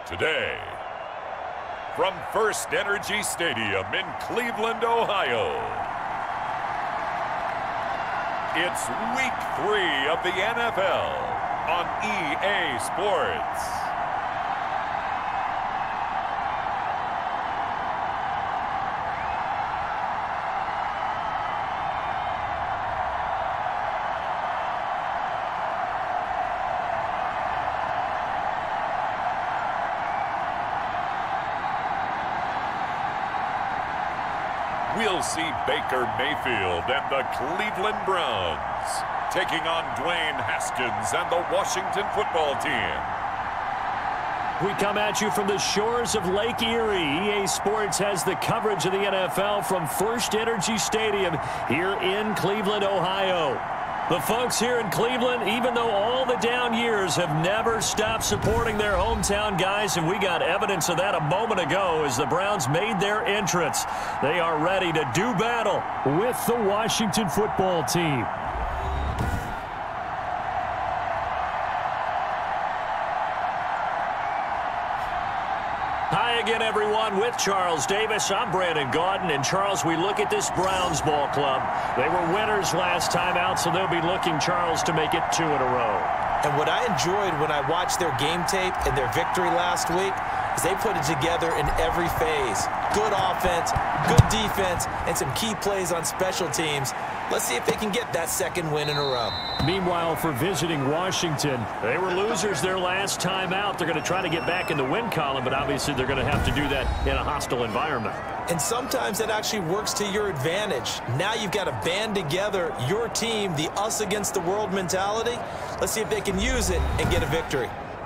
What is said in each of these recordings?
Today, from First Energy Stadium in Cleveland, Ohio, it's Week 3 of the NFL on EA Sports. We'll see Baker Mayfield and the Cleveland Browns taking on Dwayne Haskins and the Washington football team. We come at you from the shores of Lake Erie. EA Sports has the coverage of the NFL from First Energy Stadium here in Cleveland, Ohio. The folks here in Cleveland, even though all the down years, have never stopped supporting their hometown guys, and we got evidence of that a moment ago as the Browns made their entrance. They are ready to do battle with the Washington football team. Hi again, everyone. With Charles Davis, I'm Brandon Gaudin. And Charles, we look at this Browns ball club. They were winners last time out, so they'll be looking, Charles, to make it 2 in a row. And what I enjoyed when I watched their game tape and their victory last week is they put it together in every phase. Good offense, good defense, and some key plays on special teams. Let's see if they can get that second win in a row. Meanwhile, for visiting Washington, they were losers their last time out. They're going to try to get back in the win column, but obviously they're going to have to do that in a hostile environment. And sometimes that actually works to your advantage. Now you've got to band together your team, the us against the world mentality. Let's see if they can use it and get a victory.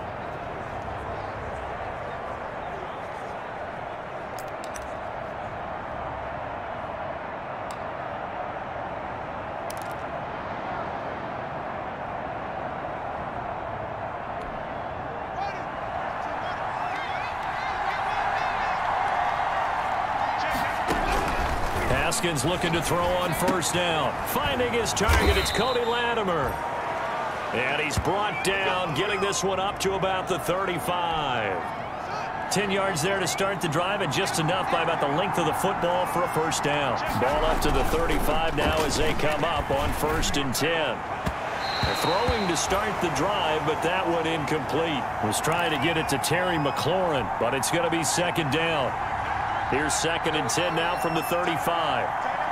Haskins looking to throw on first down. Finding his target, it's Cody Latimer. And he's brought down, getting this one up to about the 35. 10 yards there to start the drive, and just enough by about the length of the football for a first down. Ball up to the 35 now as they come up on 1st and 10. They're throwing to start the drive, but that one incomplete. Was trying to get it to Terry McLaurin, but it's going to be 2nd down. Here's 2nd and 10 now from the 35.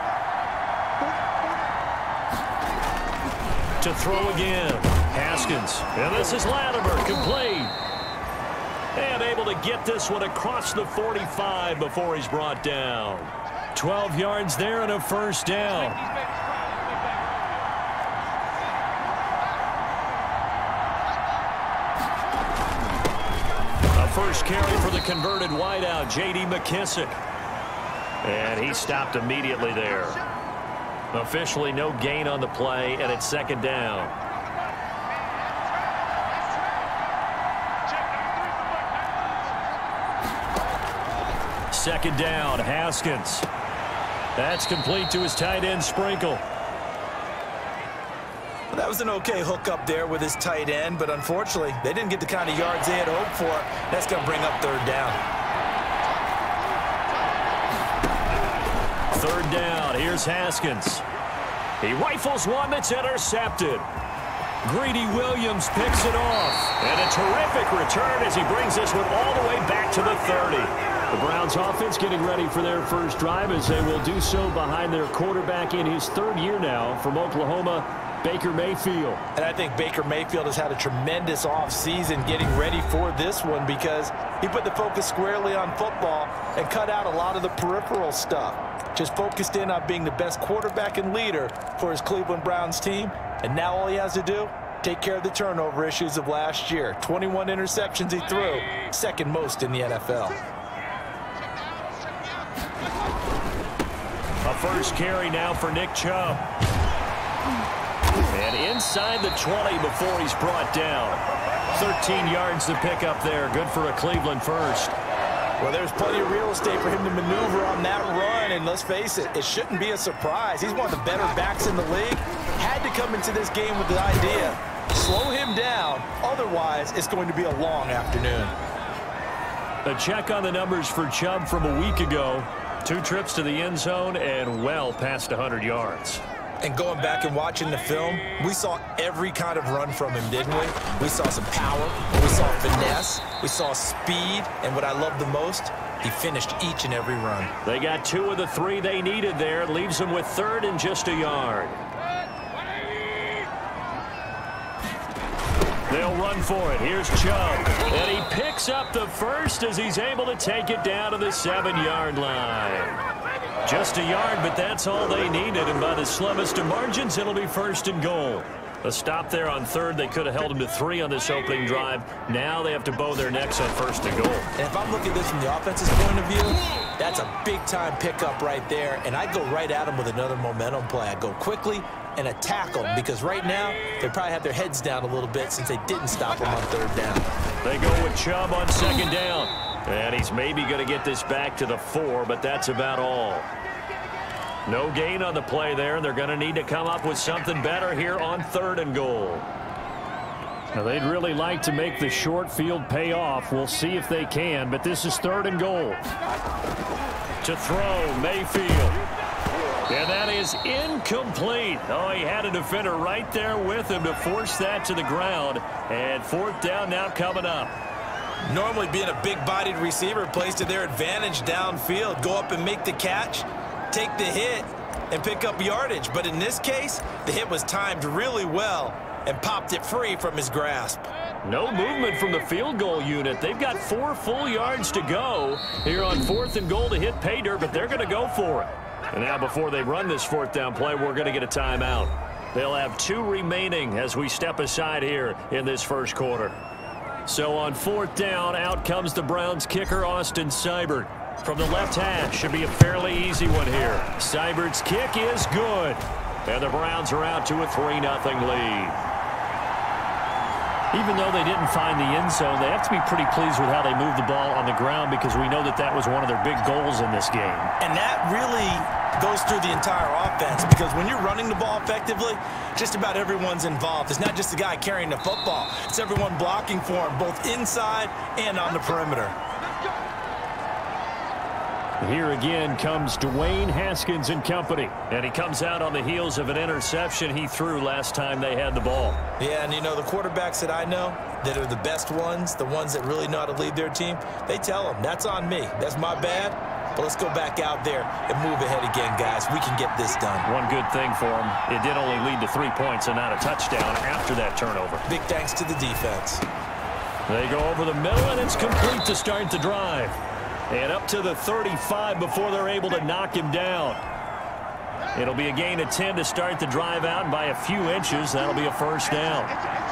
To throw again. Haskins. And this is Latimer. Complete. And able to get this one across the 45 before he's brought down. 12 yards there and a first down. First carry for the converted wideout, J.D. McKissic. And he stopped immediately there. Officially no gain on the play, and it's 2nd down. Second down, Haskins. That's complete to his tight end, Sprinkle. That was an okay hook up there with his tight end, but unfortunately, they didn't get the kind of yards they had hoped for. That's going to bring up 3rd down. 3rd down. Here's Haskins. He rifles one that's intercepted. Greedy Williams picks it off. And a terrific return as he brings this one all the way back to the 30. The Browns offense getting ready for their first drive as they will do so behind their quarterback in his 3rd year now from Oklahoma, Baker Mayfield. And I think Baker Mayfield has had a tremendous offseason getting ready for this one because he put the focus squarely on football and cut out a lot of the peripheral stuff. Just focused in on being the best quarterback and leader for his Cleveland Browns team. And now all he has to do, take care of the turnover issues of last year. 21 interceptions he threw, 2nd most in the NFL. A first carry now for Nick Chubb. And inside the 20 before he's brought down. 13 yards to pick up there. Good for a Cleveland first. Well, there's plenty of real estate for him to maneuver on that run, and let's face it, it shouldn't be a surprise. He's one of the better backs in the league. Had to come into this game with the idea, slow him down, otherwise it's going to be a long afternoon. A check on the numbers for Chubb from a week ago. 2 trips to the end zone and well past 100 yards. And going back and watching the film, we saw every kind of run from him, didn't we? We saw some power, we saw finesse, we saw speed, and what I love the most, he finished each and every run. They got 2 of the 3 they needed there. Leaves them with 3rd and just a yard. They'll run for it. Here's Chubb. And he picks up the first as he's able to take it down to the 7-yard line. Just a yard, but that's all they needed. And by the slimmest of margins, it'll be 1st and goal. A stop there on 3rd. They could have held him to 3 on this opening drive. Now they have to bow their necks on 1st and goal. And if I'm looking at this from the offense's point of view, that's a big-time pickup right there. And I'd go right at him with another momentum play. I'd go quickly and attack them, because right now they probably have their heads down a little bit since they didn't stop him on 3rd down. They go with Chubb on 2nd down. And he's maybe going to get this back to the 4, but that's about all. No gain on the play there. They're going to need to come up with something better here on 3rd and goal. Now, they'd really like to make the short field pay off. We'll see if they can, but this is 3rd and goal. To throw, Mayfield. And that is incomplete. Oh, he had a defender right there with him to force that to the ground. And 4th down now coming up. Normally being a big-bodied receiver plays to their advantage downfield. Go up and make the catch, take the hit, and pick up yardage. But in this case, the hit was timed really well and popped it free from his grasp. No movement from the field goal unit. They've got 4 full yards to go here on 4th and goal to hit pay dirt, but they're going to go for it. And now before they run this 4th down play, we're going to get a timeout. They'll have 2 remaining as we step aside here in this first quarter. So on 4th down, out comes the Browns kicker, Austin Seibert. From the left hash, should be a fairly easy one here. Seibert's kick is good. And the Browns are out to a 3-0 lead. Even though they didn't find the end zone, they have to be pretty pleased with how they moved the ball on the ground, because we know that that was one of their big goals in this game. And that really goes through the entire offense, because when you're running the ball effectively, just about everyone's involved. It's not just the guy carrying the football. It's everyone blocking for him, both inside and on the perimeter. Here again comes Dwayne Haskins and company. And he comes out on the heels of an interception he threw last time they had the ball. Yeah, and you know, the quarterbacks that I know that are the best ones, the ones that really know how to lead their team, they tell them, that's on me. That's my bad. But let's go back out there and move ahead again, guys. We can get this done. One good thing for them, it did only lead to 3 points and not a touchdown after that turnover. Big thanks to the defense. They go over the middle, and it's complete to start the drive. And up to the 35 before they're able to knock him down. It'll be a gain of 10 to start the drive out, and by a few inches, that'll be a 1st down.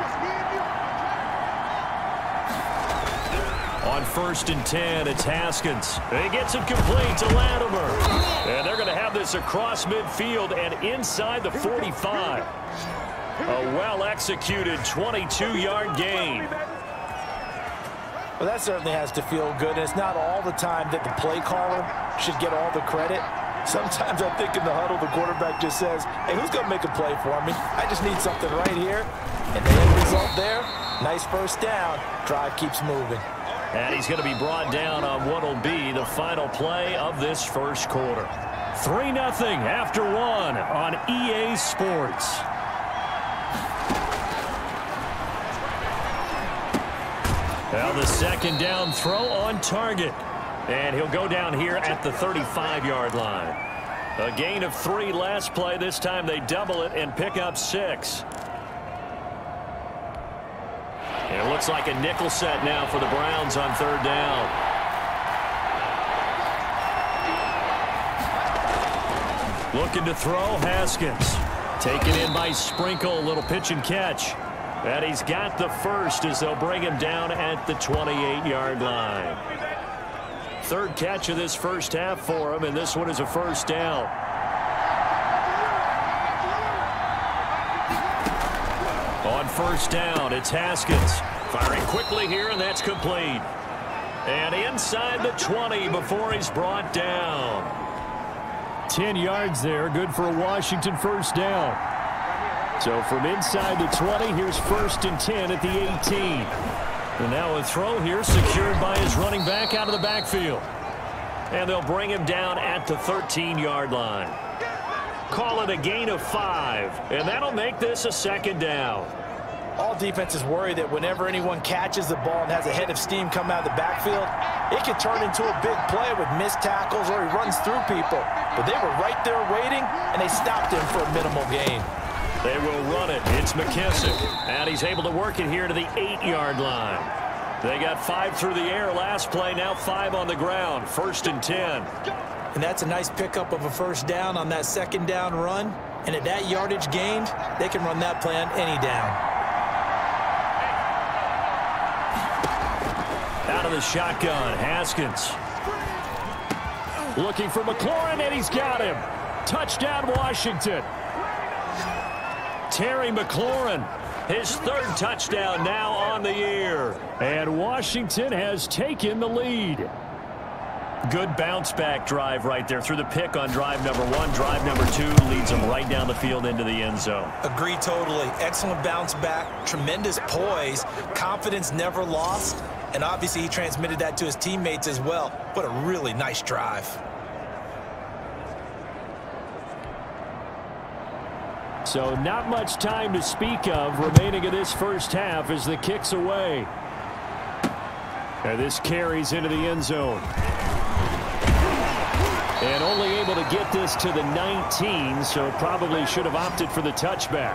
On 1st and 10, it's Haskins. He gets it complete to Latimer. And they're going to have this across midfield and inside the 45. A well-executed 22-yard gain. Well, that certainly has to feel good. And it's not all the time that the play caller should get all the credit. Sometimes I think in the huddle, the quarterback just says, hey, who's going to make a play for me? I just need something right here. And the end result there, nice 1st down. Drive keeps moving. And he's going to be brought down on what will be the final play of this first quarter. 3-0 after 1 on EA Sports. Well, the 2nd down throw on target. And he'll go down here at the 35-yard line. A gain of 3 last play. This time they double it and pick up 6. And it looks like a nickel set now for the Browns on 3rd down. Looking to throw, Haskins. Taken in by Sprinkle, a little pitch and catch. And he's got the first as they'll bring him down at the 28-yard line. 3rd catch of this first half for him, and this one is a 1st down. On 1st down, it's Haskins. Firing quickly here, and that's complete. And inside the 20 before he's brought down. 10 yards there, good for a Washington 1st down. So from inside the 20, here's 1st and 10 at the 18. And now a throw here secured by his running back out of the backfield. And they'll bring him down at the 13-yard line. Call it a gain of 5, and that'll make this a 2nd down. All defenses worry that whenever anyone catches the ball and has a head of steam come out of the backfield, it can turn into a big play with missed tackles or he runs through people. But they were right there waiting, and they stopped him for a minimal gain. They will run it. It's McKissick. And he's able to work it here to the 8-yard line. They got 5 through the air last play, now 5 on the ground. 1st and 10. And that's a nice pickup of a 1st down on that 2nd down run. And at that yardage gained, they can run that play on any down. Out of the shotgun, Haskins. Looking for McLaurin, and he's got him. Touchdown, Washington. Terry McLaurin, his 3rd touchdown now on the year. And Washington has taken the lead. Good bounce-back drive right there through the pick on drive number 1. Drive number 2 leads them right down the field into the end zone. Agree totally. Excellent bounce back, tremendous poise, confidence never lost, and obviously he transmitted that to his teammates as well. What a really nice drive. So not much time to speak of remaining in this 1st half as the kick's away. And this carries into the end zone. And only able to get this to the 19, so probably should have opted for the touchback.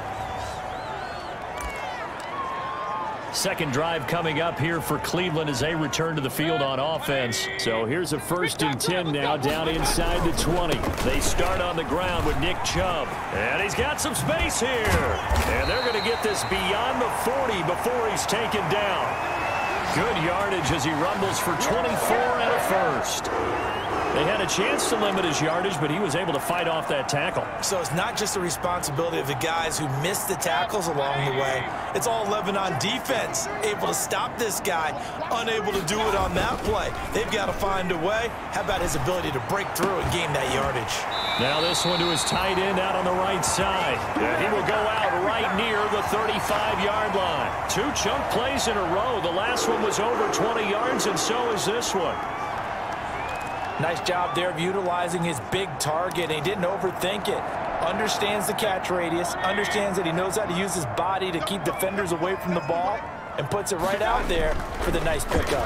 2nd drive coming up here for Cleveland as they return to the field on offense. So here's a 1st and 10 now down inside the 20. They start on the ground with Nick Chubb. And he's got some space here. And they're going to get this beyond the 40 before he's taken down. Good yardage as he rumbles for 24 and a 1st. They had a chance to limit his yardage, but he was able to fight off that tackle. So it's not just the responsibility of the guys who missed the tackles along the way. It's all 11 on defense, able to stop this guy, unable to do it on that play. They've got to find a way. How about his ability to break through and gain that yardage? Now this one to his tight end out on the right side. He will go out right near the 35-yard line. 2 chunk plays in a row. The last one was over 20 yards, and so is this one. Nice job there of utilizing his big target. He didn't overthink it. Understands the catch radius. Understands that he knows how to use his body to keep defenders away from the ball. And puts it right out there for the nice pickup.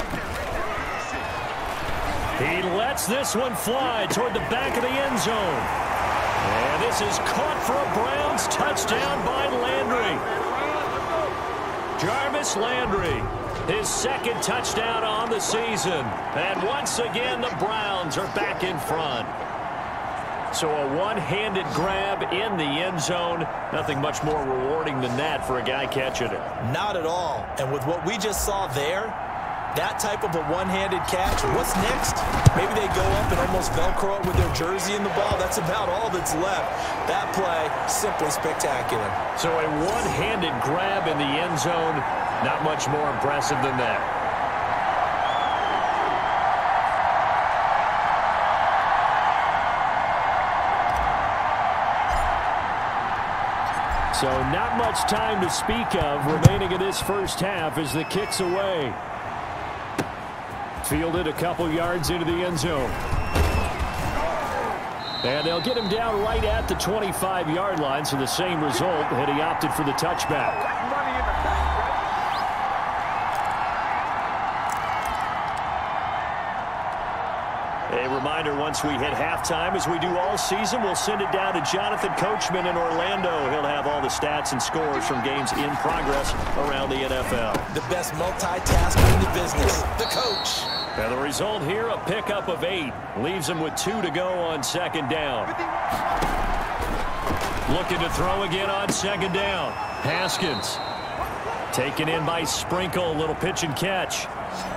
He lets this one fly toward the back of the end zone. And this is caught for a Browns touchdown by Landry. Jarvis Landry. His 2nd touchdown on the season. And once again, the Browns are back in front. So a one-handed grab in the end zone. Nothing much more rewarding than that for a guy catching it. Not at all. And with what we just saw there, that type of a one-handed catch, what's next? Maybe they go up and almost Velcro it with their jersey in the ball. That's about all that's left. That play, simply spectacular. So a one-handed grab in the end zone. Not much more impressive than that. So not much time to speak of remaining in this 1st half as the kick's away. Fielded a couple yards into the end zone. And they'll get him down right at the 25-yard line, so the same result had he opted for the touchback. A reminder, once we hit halftime, as we do all season, we'll send it down to Jonathan Coachman in Orlando. He'll have all the stats and scores from games in progress around the NFL. The best multitasker in the business, the coach. And the result here, a pickup of 8. Leaves him with 2 to go on 2nd down. Looking to throw again on 2nd down. Haskins. Taken in by Sprinkle. A little pitch and catch.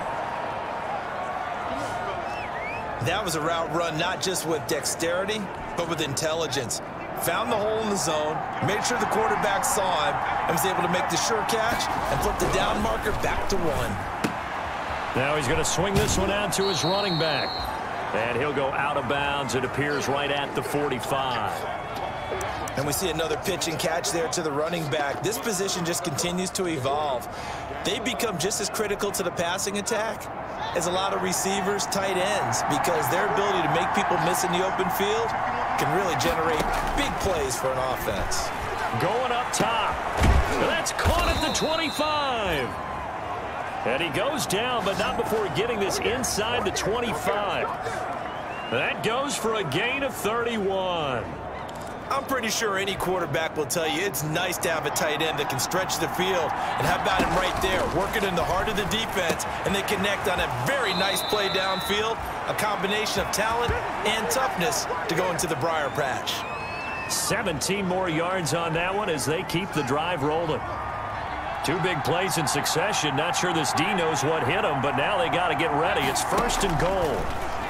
That was a route run not just with dexterity, but with intelligence. Found the hole in the zone, made sure the quarterback saw him, and was able to make the sure catch and flip the down marker back to 1. Now he's going to swing this one out to his running back. And he'll go out of bounds. It appears right at the 45. And we see another pitch and catch there to the running back. This position just continues to evolve. They become just as critical to the passing attack as a lot of receivers, tight ends, because their ability to make people miss in the open field can really generate big plays for an offense. Going up top. That's caught at the 25. And he goes down, but not before getting this inside the 25. That goes for a gain of 31. I'm pretty sure any quarterback will tell you it's nice to have a tight end that can stretch the field. And how about him right there, working in the heart of the defense, and they connect on a very nice play downfield, a combination of talent and toughness to go into the briar patch. 17 more yards on that one as they keep the drive rolling. Two big plays in succession. Not sure this D knows what hit him, but now they got to get ready. It's 1st and goal.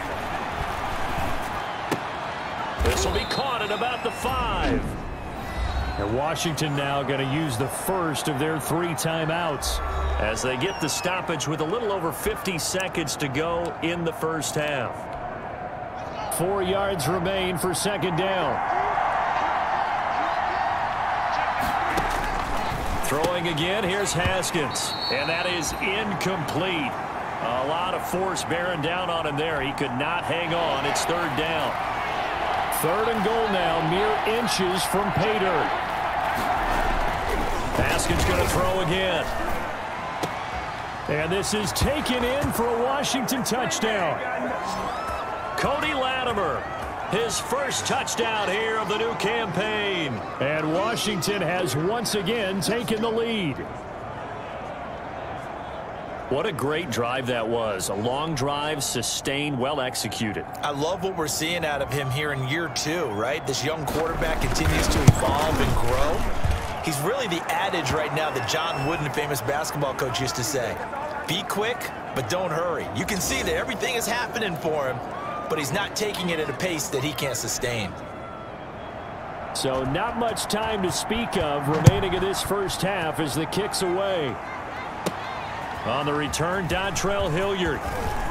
This will be caught at about the 5. And Washington now going to use the first of their 3 timeouts as they get the stoppage with a little over 50 seconds to go in the first half. 4 yards remain for 2nd down. Throwing again, here's Haskins. And that is incomplete. A lot of force bearing down on him there. He could not hang on. It's 3rd down. 3rd and goal now, mere inches from pay dirt. Haskins going to throw again. And this is taken in for a Washington touchdown. Cody Latimer, his first touchdown here of the new campaign. And Washington has once again taken the lead. What a great drive that was. A long drive, sustained, well executed. I love what we're seeing out of him here in year 2, right? This young quarterback continues to evolve and grow. He's really the adage right now that John Wooden, the famous basketball coach, used to say. Be quick, but don't hurry. You can see that everything is happening for him, but he's not taking it at a pace that he can't sustain. So not much time to speak of remaining in this first half as the kick's away. On the return, Dontrell Hilliard.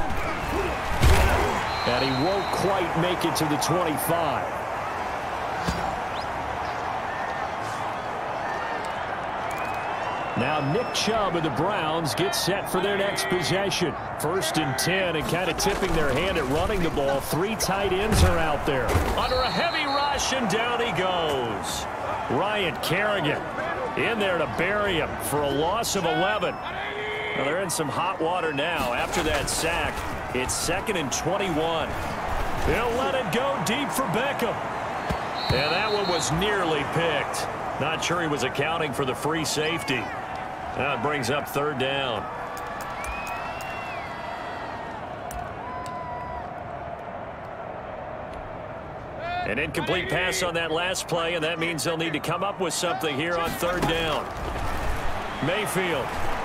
And he won't quite make it to the 25. Now Nick Chubb of the Browns gets set for their next possession. 1st and 10, and kind of tipping their hand at running the ball. 3 tight ends are out there. Under a heavy rush, and down he goes. Ryan Kerrigan in there to bury him for a loss of 11. Well, they're in some hot water now. After that sack, it's 2nd and 21. He'll let it go deep for Beckham. And that one was nearly picked. Not sure he was accounting for the free safety. Now it brings up 3rd down. An incomplete pass on that last play, and that means they'll need to come up with something here on 3rd down. Mayfield.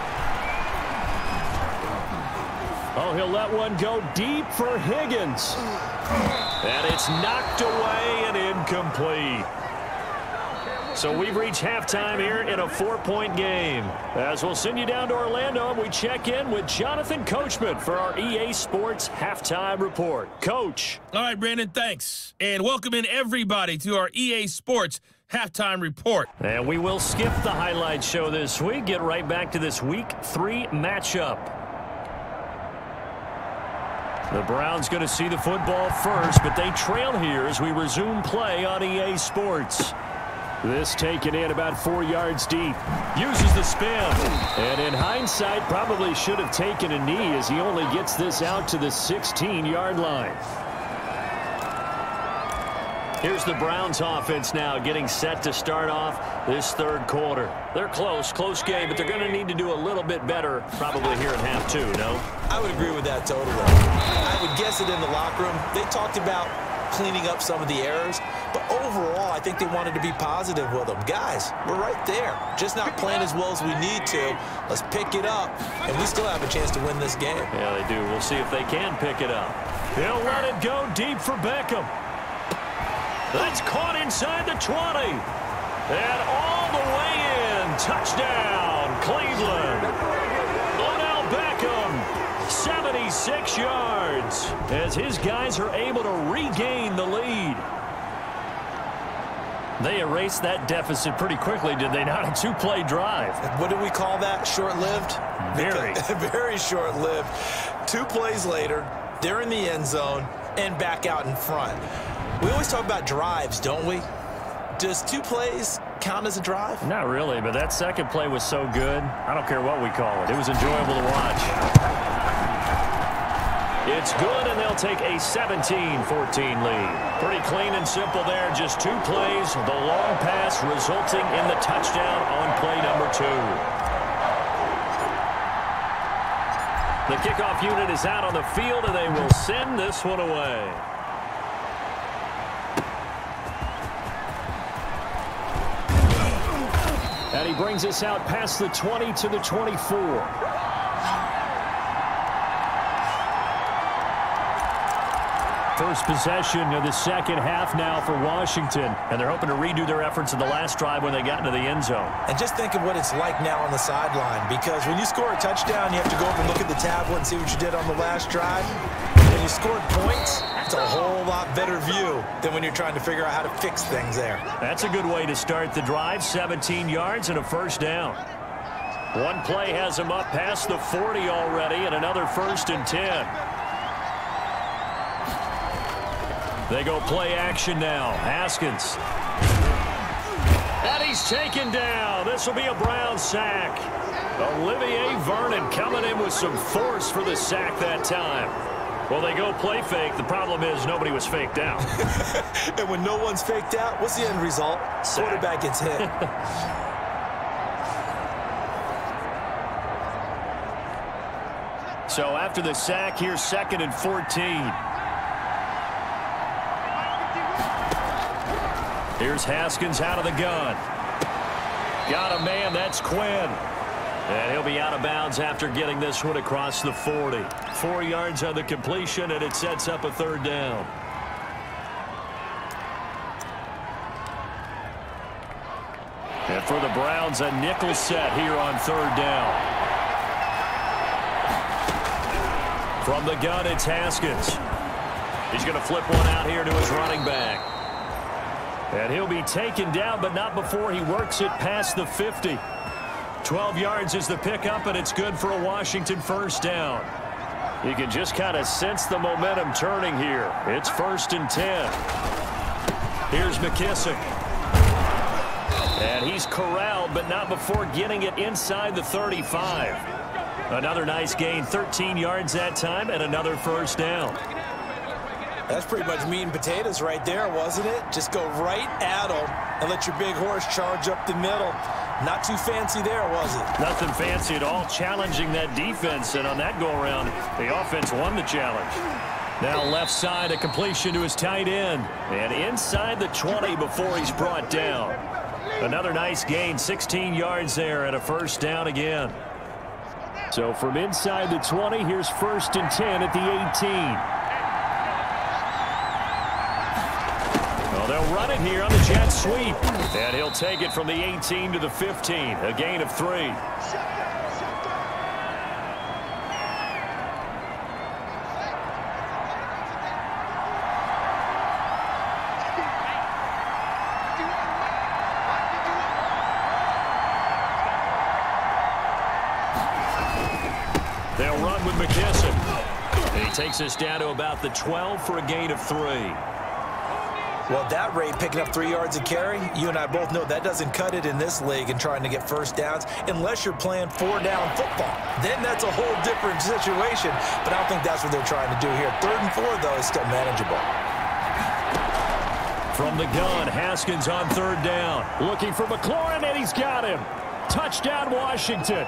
Oh, he'll let one go deep for Higgins. And it's knocked away and incomplete. So we've reached halftime here in a 4-point game. As we'll send you down to Orlando, and we check in with Jonathan Coachman for our EA Sports Halftime Report. Coach. All right, Brandon, thanks. And welcome in everybody to our EA Sports Halftime Report. And we will skip the highlight show this week. Get right back to this Week 3 matchup. The Browns going to see the football first, but they trail here as we resume play on EA Sports. This taken in about 4 yards deep. Uses the spin. And in hindsight, probably should have taken a knee as he only gets this out to the 16-yard line. Here's the Browns offense now getting set to start off this 3rd quarter. They're close game, but they're going to need to do a little bit better probably here in half 2, no? I would agree with that totally. I would guess it in the locker room. They talked about cleaning up some of the errors, but overall, I think they wanted to be positive with them. Guys, we're right there. Just not playing as well as we need to. Let's pick it up, and we still have a chance to win this game. Yeah, they do. We'll see if they can pick it up. He'll let it go deep for Beckham. That's caught inside the 20. And all the way in. Touchdown, Cleveland. Odell Beckham, 76 yards, as his guys are able to regain the lead. They erased that deficit pretty quickly, did they not? A two-play drive. What do we call that? Short-lived? Very. Very short-lived. 2 plays later, they're in the end zone and back out in front. We always talk about drives, don't we? Does 2 plays count as a drive? Not really, but that second play was so good. I don't care what we call it. It was enjoyable to watch. It's good, and they'll take a 17-14 lead. Pretty clean and simple there. Just 2 plays. The long pass resulting in the touchdown on play number 2. The kickoff unit is out on the field, and they will send this one away. And he brings us out past the 20 to the 24. First possession of the second half now for Washington. And they're hoping to redo their efforts in the last drive when they got into the end zone. And just think of what it's like now on the sideline, because when you score a touchdown, you have to go over and look at the tablet and see what you did on the last drive. When you scored points, it's a whole lot better view than when you're trying to figure out how to fix things there. That's a good way to start the drive. 17 yards and a first down. One play has them up past the 40 already, and another 1st and 10. They go play action now. Haskins. And he's taken down. This will be a Brown sack. Olivier Vernon coming in with some force for the sack that time. Well, they go play fake. The problem is nobody was faked out. And when no one's faked out, what's the end result? Sack. Quarterback gets hit. So after the sack, here's 2nd and 14. Here's Haskins out of the gun. Got a man, that's Quinn. And he'll be out of bounds after getting this one across the 40. 4 yards on the completion, and it sets up a 3rd down. And for the Browns, a nickel set here on 3rd down. From the gun, it's Haskins. He's going to flip one out here to his running back. And he'll be taken down, but not before he works it past the 50. 12 yards is the pickup, and it's good for a Washington 1st down. You can just kind of sense the momentum turning here. It's 1st and 10. Here's McKissick. And he's corralled, but not before getting it inside the 35. Another nice gain, 13 yards that time, and another 1st down. That's pretty much meat and potatoes right there, wasn't it? Just go right at them and let your big horse charge up the middle. Not too fancy there, was it? Nothing fancy at all, challenging that defense, and on that go-around, the offense won the challenge. Now left side, a completion to his tight end, and inside the 20 before he's brought down. Another nice gain, 16 yards there, and a 1st down again. So from inside the 20, here's 1st and 10 at the 18. Well, they'll run it here on the jet sweep. And he'll take it from the 18 to the 15. A gain of 3. They'll run with McKissick. And he takes us down to about the 12 for a gain of 3. Well, that rate, picking up 3 yards a carry, you and I both know that doesn't cut it in this league and trying to get 1st downs unless you're playing 4-down football. Then that's a whole different situation, but I don't think that's what they're trying to do here. 3rd and 4, though, is still manageable. From the gun, Haskins on 3rd down. Looking for McLaurin, and he's got him. Touchdown, Washington.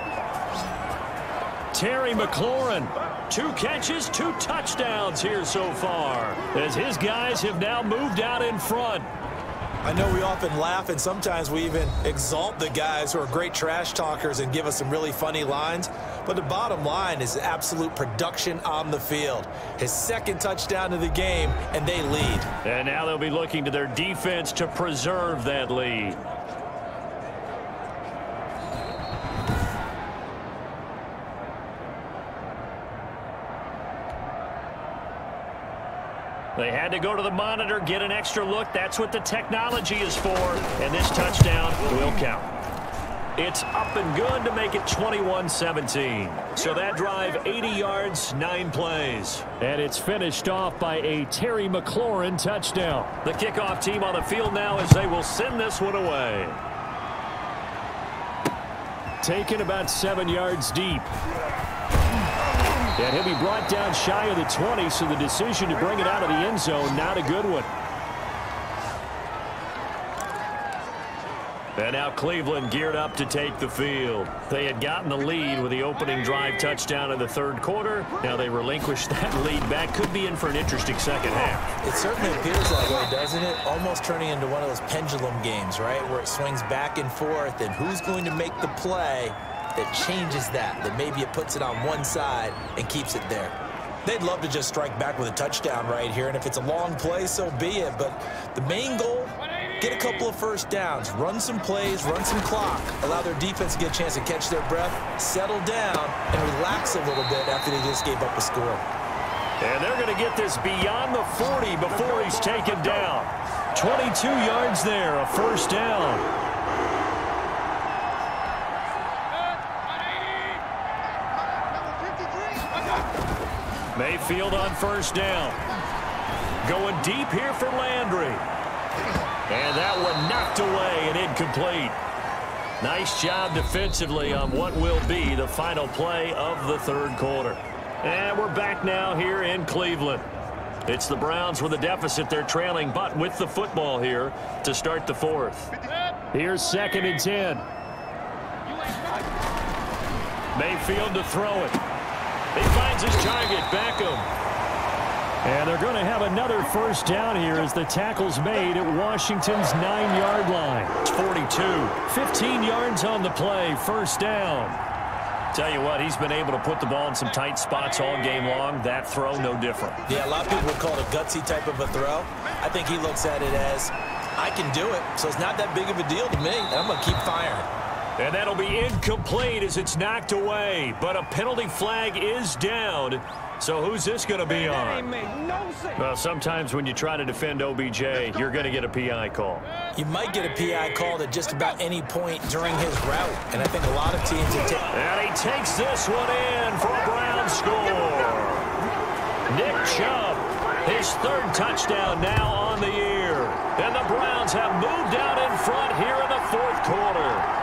Terry McLaurin. 2 catches, 2 touchdowns here so far, as his guys have now moved out in front. I know we often laugh, and sometimes we even exalt the guys who are great trash talkers and give us some really funny lines. But the bottom line is absolute production on the field. His 2nd touchdown of the game, and they lead. And now they'll be looking to their defense to preserve that lead. They had to go to the monitor, get an extra look. That's what the technology is for. And this touchdown will count. It's up and good to make it 21-17. So that drive, 80 yards, 9 plays. And it's finished off by a Terry McLaurin touchdown. The kickoff team on the field now as they will send this one away. Taken about 7 yards deep. And he'll be brought down shy of the 20, so the decision to bring it out of the end zone, not a good one. And now Cleveland geared up to take the field. They had gotten the lead with the opening drive touchdown in the third quarter. Now they relinquished that lead back. Could be in for an interesting second half. It certainly appears that way, doesn't it? Almost turning into one of those pendulum games, right, where it swings back and forth, and who's going to make the play that changes that maybe it puts it on one side and keeps it there. They'd love to just strike back with a touchdown right here, and if it's a long play, so be it. But the main goal, get a couple of first downs, run some plays, run some clock, allow their defense to get a chance to catch their breath, settle down, and relax a little bit after they just gave up a score. And they're going to get this beyond the 40 before he's taken down. 22 yards there, a first down. Mayfield on first down. Going deep here for Landry. And that one knocked away and incomplete. Nice job defensively on what will be the final play of the third quarter. And we're back now here in Cleveland. It's the Browns with a deficit. They're trailing, but with the football here to start the fourth. Here's 2nd and 10. Mayfield to throw it. He finds his target, Beckham. And they're going to have another first down here as the tackle's made at Washington's 9-yard line. It's 42. 15 yards on the play, first down. Tell you what, he's been able to put the ball in some tight spots all game long. That throw, no different. Yeah, a lot of people would call it a gutsy type of a throw. I think he looks at it as, I can do it, so it's not that big of a deal to me, and I'm going to keep firing. And that'll be incomplete as it's knocked away. But a penalty flag is down. So who's this going to be on? Well, sometimes when you try to defend OBJ, you're going to get a PI call. You might get a PI called at just about any point during his route. And I think a lot of teams will take. And he takes this one in for a Browns score. Nick Chubb, his 3rd touchdown now on the year. And the Browns have moved out in front here in the 4th quarter.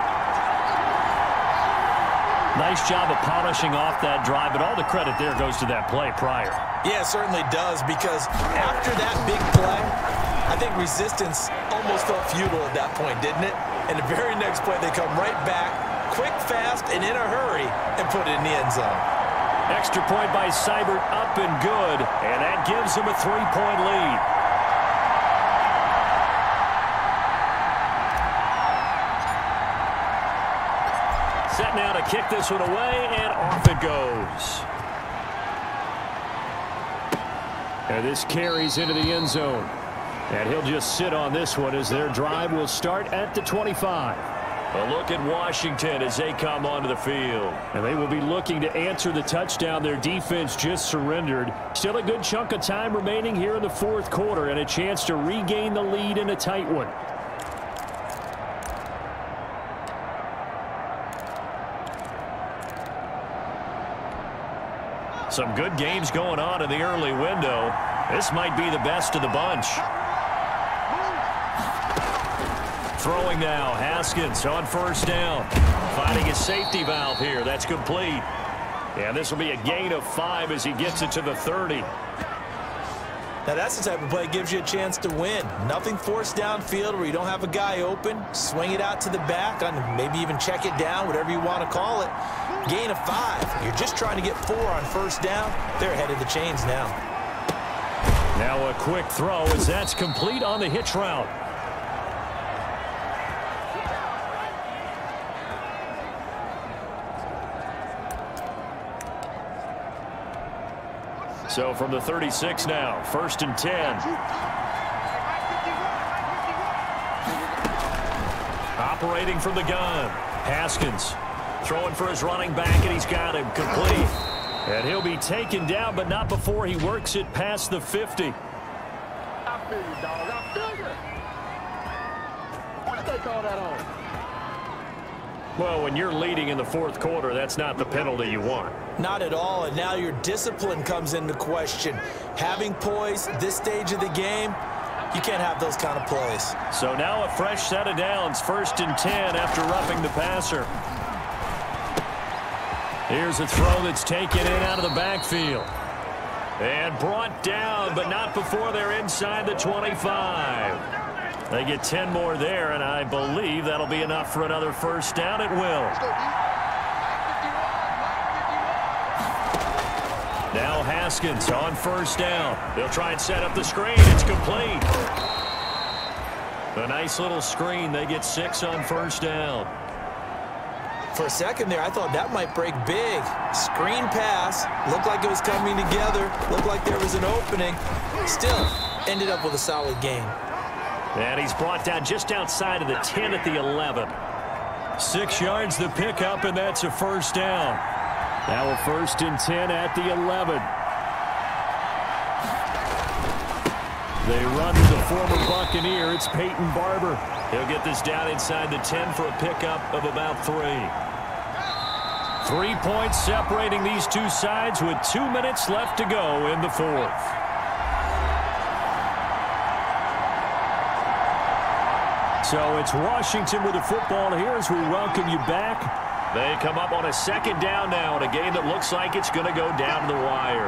Nice job of polishing off that drive, but all the credit there goes to that play prior. Yeah, it certainly does, because after that big play, I think resistance almost felt futile at that point, didn't it? And the very next play, they come right back, quick, fast, and in a hurry, and put it in the end zone. Extra point by Seibert, up and good, and that gives them a 3-point lead. Set now to kick this one away, and off it goes. And this carries into the end zone. And he'll just sit on this one as their drive will start at the 25. A look at Washington as they come onto the field. And they will be looking to answer the touchdown their defense just surrendered. Still a good chunk of time remaining here in the 4th quarter and a chance to regain the lead in a tight one. Some good games going on in the early window. This might be the best of the bunch. Throwing now, Haskins on first down. Finding his safety valve here. That's complete. And this will be a gain of 5 as he gets it to the 30. Now that's the type of play that gives you a chance to win. Nothing forced downfield where you don't have a guy open. Swing it out to the back, maybe even check it down, whatever you want to call it. Gain of 5. You're just trying to get 4 on first down. They're ahead of the chains now. Now a quick throw as that's complete on the hitch route. So from the 36 now, 1st and 10. Operating from the gun, Haskins throwing for his running back, and he's got him complete. And he'll be taken down, but not before he works it past the 50. Well, when you're leading in the fourth quarter, that's not the penalty you want. Not at all, and now your discipline comes into question. Having poise this stage of the game, you can't have those kind of plays. So now a fresh set of downs, 1st and 10 after roughing the passer. Here's a throw that's taken in out of the backfield. And brought down, but not before they're inside the 25. They get 10 more there, and I believe that'll be enough for another first down. It will. Now Haskins on first down. They'll try and set up the screen. It's complete. A nice little screen. They get 6 on first down. For a second there, I thought that might break big. Screen pass. Looked like it was coming together. Looked like there was an opening. Still, ended up with a solid game. And he's brought down just outside of the 10 at the 11. 6 yards the pickup, and that's a first down. Now a 1st and 10 at the 11. They run to the former Buccaneer. It's Peyton Barber. He'll get this down inside the 10 for a pickup of about 3. 3 points separating these two sides with 2 minutes left to go in the fourth. So it's Washington with the football here as we welcome you back. They come up on a 2nd down now in a game that looks like it's going to go down to the wire.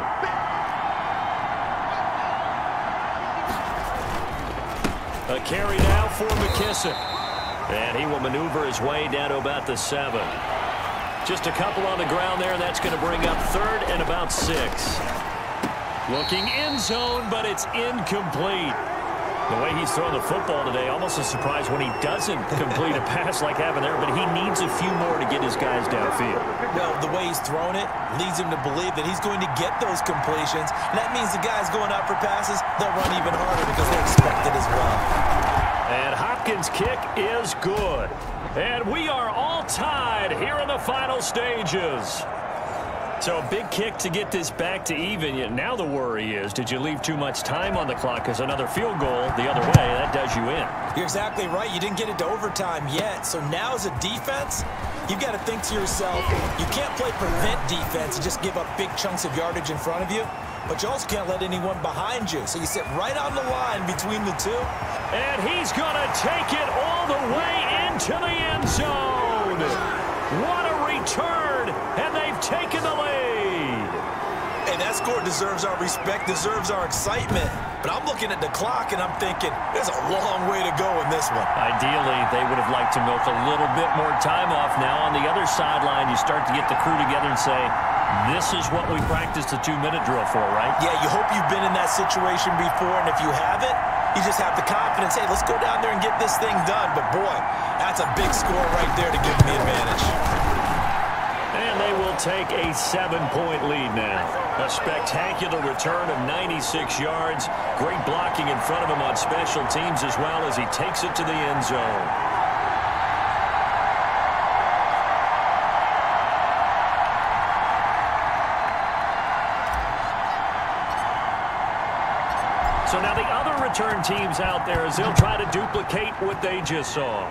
A carry now for McKissick. And he will maneuver his way down to about the 7. Just a couple on the ground there, and that's going to bring up 3rd and about 6. Looking end zone, but it's incomplete. The way he's throwing the football today, almost a surprise when he doesn't complete a pass like having there, but he needs a few more to get his guys downfield. Well, the way he's thrown it leads him to believe that he's going to get those completions. And that means the guys going out for passes, they'll run even harder because they're expected as well. And Hopkins' kick is good. And we are all tied here in the final stages. So a big kick to get this back to even. Yet now the worry is, did you leave too much time on the clock? Because another field goal the other way, that does you in. You're exactly right. You didn't get it to overtime yet. So now as a defense, you've got to think to yourself, you can't play prevent defense and just give up big chunks of yardage in front of you. But you also can't let anyone behind you. So you sit right on the line between the two. And he's going to take it all the way into the end zone. What a return, and they've taken the lead. Hey, that score deserves our respect, deserves our excitement. But I'm looking at the clock, and I'm thinking, there's a long way to go in this one. Ideally, they would have liked to milk a little bit more time off. Now on the other sideline, you start to get the crew together and say, this is what we practiced the 2-minute drill for, right? Yeah, you hope you've been in that situation before, and if you haven't, you just have the confidence, hey, let's go down there and get this thing done. But, boy, that's a big score right there to give them the advantage. And they will take a 7-point lead now. A spectacular return of 96 yards. Great blocking in front of him on special teams as well as he takes it to the end zone. So now the other return teams out there as they'll try to duplicate what they just saw.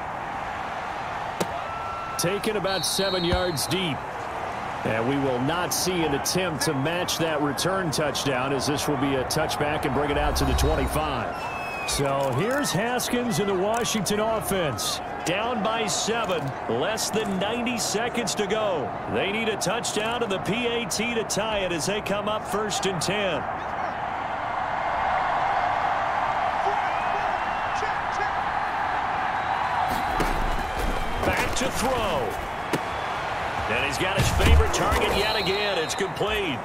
Taken about 7 yards deep. And we will not see an attempt to match that return touchdown as this will be a touchback and bring it out to the 25. So here's Haskins in the Washington offense. Down by 7, less than 90 seconds to go. They need a touchdown to the PAT to tie it as they come up 1st and 10. Back to throw. And he's got his favorite target yet again. It's complete.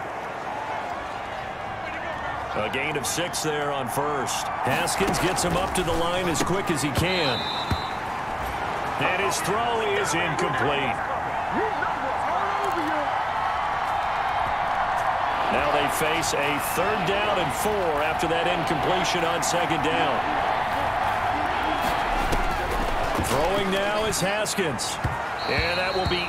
A gain of 6 there on first. Haskins gets him up to the line as quick as he can. And his throw is incomplete. Now they face a 3rd down and 4 after that incompletion on 2nd down. Throwing now is Haskins. And that will be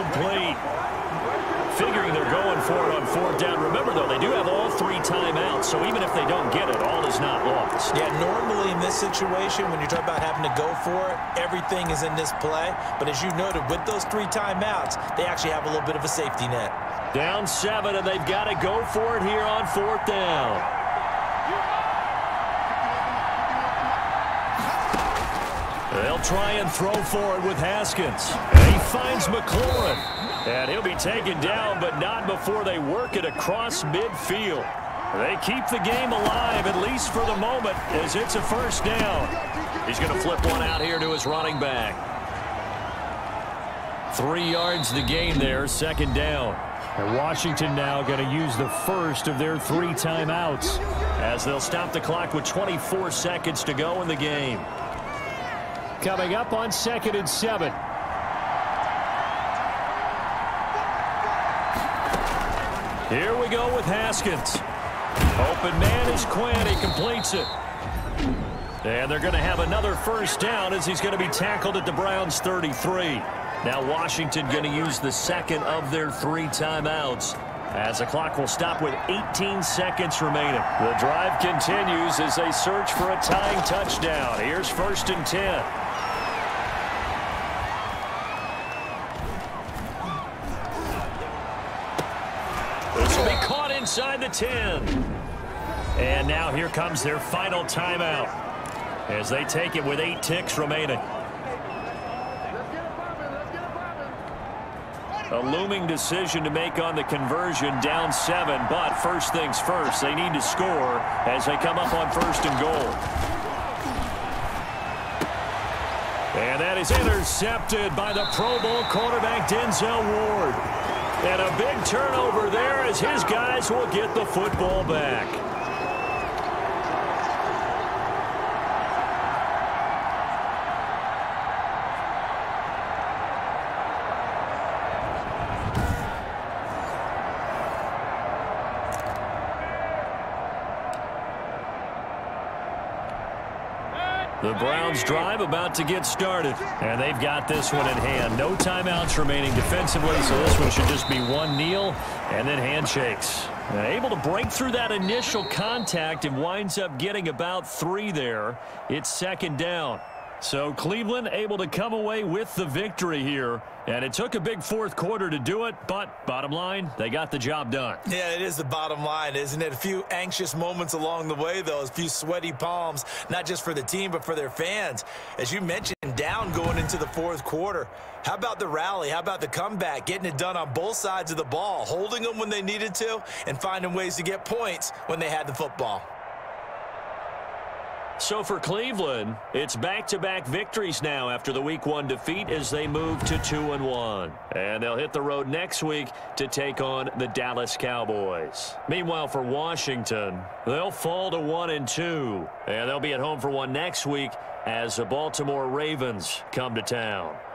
incomplete. Figuring they're going for it on 4th down. Remember, though, they do have all 3 timeouts. so even if they don't get it, all is not lost. Yeah, normally in this situation, when you talk about having to go for it, everything is in this play. But as you noted, with those 3 timeouts, they actually have a little bit of a safety net. Down 7, and they've got to go for it here on 4th down. They'll try and throw for it with Haskins. And he finds McLaurin. And he'll be taken down, but not before they work it across midfield. They keep the game alive, at least for the moment, as it's a 1st down. He's going to flip one out here to his running back. 3 yards the gain there, 2nd down. And Washington now going to use the first of their 3 timeouts, as they'll stop the clock with 24 seconds to go in the game. Coming up on 2nd and 7. Here we go with Haskins. Open man is Quinn. He completes it. And they're going to have another 1st down as he's going to be tackled at the Browns' 33. Now Washington going to use the 2nd of their 3 timeouts, as the clock will stop with 18 seconds remaining. The drive continues as they search for a tying touchdown. Here's 1st and 10. This will be caught inside the 10. And now here comes their final timeout as they take it with 8 ticks remaining. A looming decision to make on the conversion, down 7, but first things first, they need to score as they come up on 1st and goal. And that is intercepted by the Pro Bowl quarterback Denzel Ward. And a big turnover there as his guys will get the football back. The Browns drive about to get started, and they've got this one in hand. No timeouts remaining defensively, so this one should just be one kneel and then handshakes. And able to break through that initial contact and winds up getting about 3 there. It's 2nd down. So Cleveland able to come away with the victory here. And it took a big 4th quarter to do it, but bottom line, they got the job done. Yeah, it is the bottom line, isn't it? A few anxious moments along the way, though. A few sweaty palms, not just for the team, but for their fans. As you mentioned, down going into the 4th quarter. How about the rally? How about the comeback? Getting it done on both sides of the ball, holding them when they needed to, and finding ways to get points when they had the football. So for Cleveland, it's back-to-back victories now after the Week 1 defeat as they move to 2-1. And they'll hit the road next week to take on the Dallas Cowboys. Meanwhile, for Washington, they'll fall to 1-2. And they'll be at home for one next week as the Baltimore Ravens come to town.